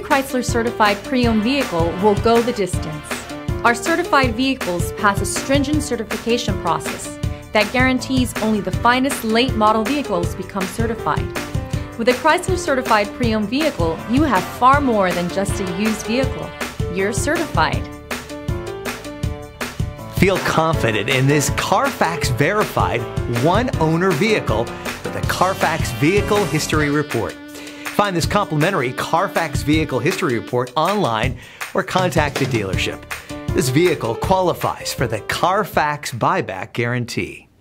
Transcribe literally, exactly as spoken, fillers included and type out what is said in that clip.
Chrysler certified pre-owned vehicle will go the distance. Our certified vehicles pass a stringent certification process that guarantees only the finest late model vehicles become certified. With a Chrysler certified pre-owned vehicle, you have far more than just a used vehicle. You're certified. Feel confident in this Carfax verified one-owner vehicle with a Carfax Vehicle History Report. Find this complimentary Carfax Vehicle History Report online or contact the dealership. This vehicle qualifies for the Carfax Buyback Guarantee.